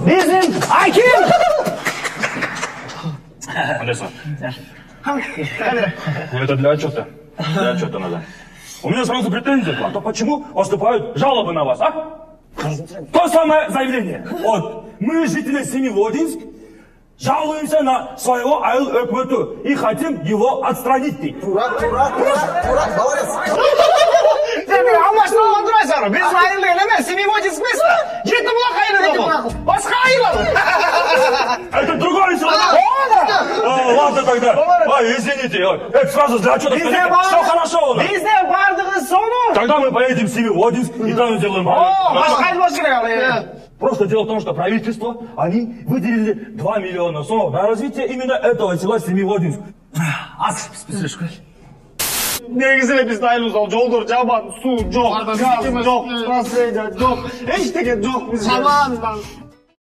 Bizim hakim! Андерсон. Это для отчета. Для отчета надо. У меня сразу претензия к вам. То почему поступают жалобы на вас, а? То самое заявление. Вот. Мы, жители Семиводинск, жалуемся на своего айыл өкмөтү и хотим его отстранить. Турак, молодец. Sen beni anlaştırmadan duraysan. Bizim ayıl değil hemen Semivодинск место. Жеті бұлақ ayılı da bu. Басқа ayыл. Это другой человек. Ладно тогда. Ой, извините. Это сразу для отчета. Все хорошо у нас. Bizde бардығы сону. Тогда мы поедем в Семиводинск и там сделаем. Басқа ayıl boş керек. Просто дело в том, что правительство, они выделили 2 миллиона сомов на развитие именно этого села Семиводинск. Az pis. Негізі бізді айылымыз ол жолдар жабан, су жоқ, газ жоқ, трансфер жоқ, ештеңе жоқ. Жаман.